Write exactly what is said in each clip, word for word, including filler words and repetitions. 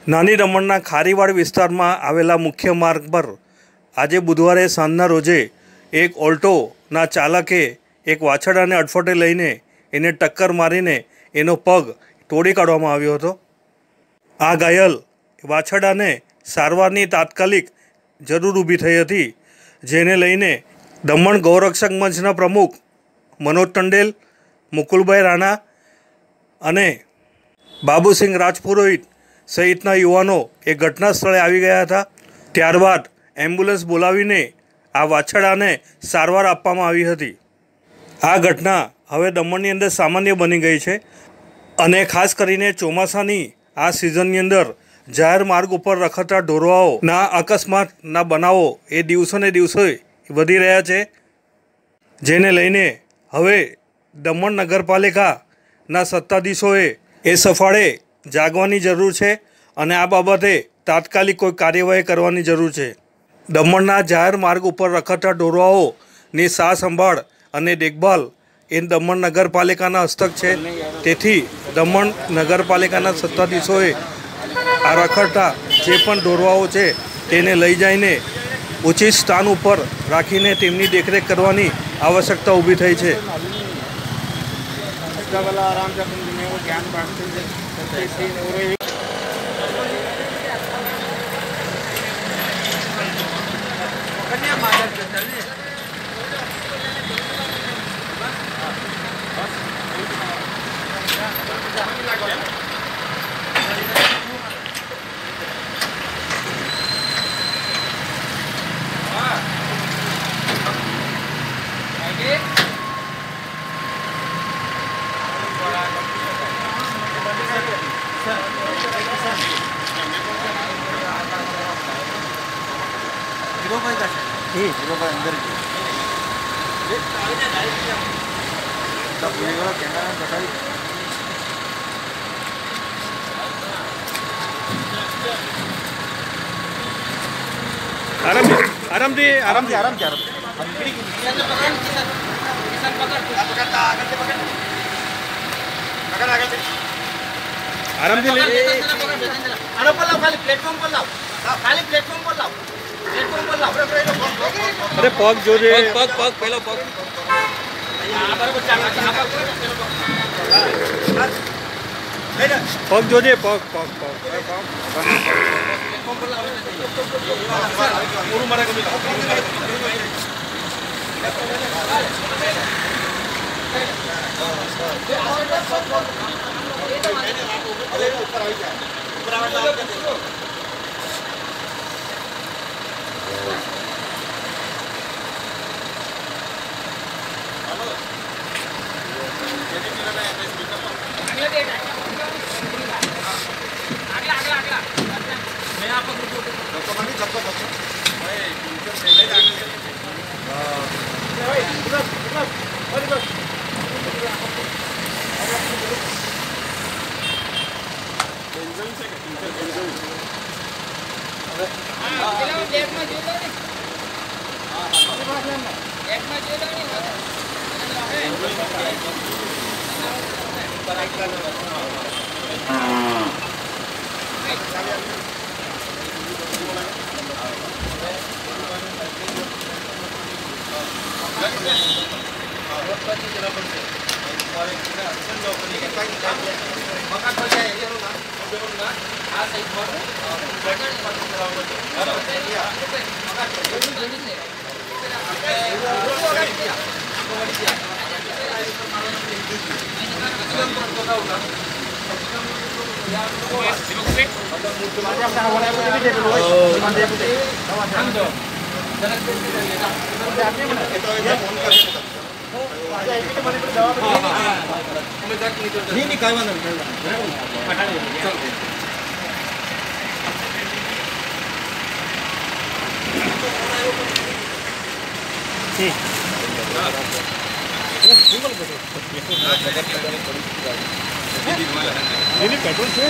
નાની દમણના ખારીવાડ વિસ્તારમાં આવેલા મુખ્ય માર્ગ પર આજે બુધવારે સાંજના રોજે એક ઓલ્ટોના ચાલકે એક વાછરડાને અડફટે લઈને એને ટક્કર મારીને એનો પગ તોડી કાઢવામાં આવ્યો હતો। આ ઘાયલ વાછરડાને સારવારની તાત્કાલિક જરૂર ઊભી થઈ હતી, જેને લઈને દમણ ગૌરક્ષક મંચના પ્રમુખ મનોજ ટંડેલ, મુકુલભાઈ રાણા અને બાબુસિંહ રાજપુરોહિત સહિતના યુવાનો એ ઘટના સ્થળે આવી ગયા હતા। ત્યારબાદ એમ્બ્યુલન્સ બોલાવીને આ વાછરડાને સારવાર આપવામાં આવી હતી। આ ઘટના હવે દમણની અંદર સામાન્ય બની ગઈ છે અને ખાસ કરીને ચોમાસાની આ સિઝનની અંદર જાહેર માર્ગ ઉપર રખડતા ઢોરવાઓના અકસ્માતના બનાવો એ દિવસોને દિવસે વધી રહ્યા છે, જેને લઈને હવે દમણ નગરપાલિકાના સત્તાધીશોએ એ સફાળે જાગવાની જરૂર છે અને આ બાબતે તાત્કાલિક કોઈ કાર્યવાહી કરવાની જરૂર છે। દમણના જાહેર માર્ગ ઉપર રખડતા ઢોરવાઓની સાર સંભાળ અને દેખભાળ એ દમણ નગરપાલિકાના હસ્તક છે, તેથી દમણ નગરપાલિકાના સત્તાધીશોએ આ રખડતા જે પણ ઢોરવાઓ છે તેને લઈ જઈને ઉચિત સ્થાન ઉપર રાખીને તેમની દેખરેખ કરવાની આવશ્યકતા ઊભી થઈ છે। आराम आराम दे आराम दे आराम दे आराम दे अरे पर लाओ खाली प्लेटफॉर्म पर लाओ खाली प्लेटफॉर्म पर लाओ प्लेटफॉर्म पर लाओ अरे पग जो जे पग पग पहला पग पग जो जे पग पग पग नहीं काय वाला पेट्रोल से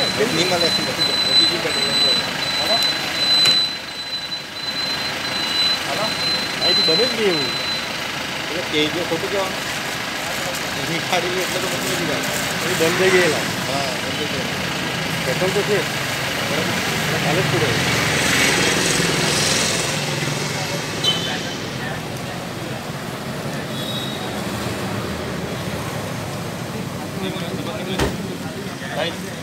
बने જ નહીં એવું એટલે કે ખોટું કહેવાનું नहीं खाड़ी એટલે તો પછી નથી ગાડી બંધ થઈ ગયેલા। હા બંધ થઈ ગયેલા પેટ્રોલ તો છે। Right.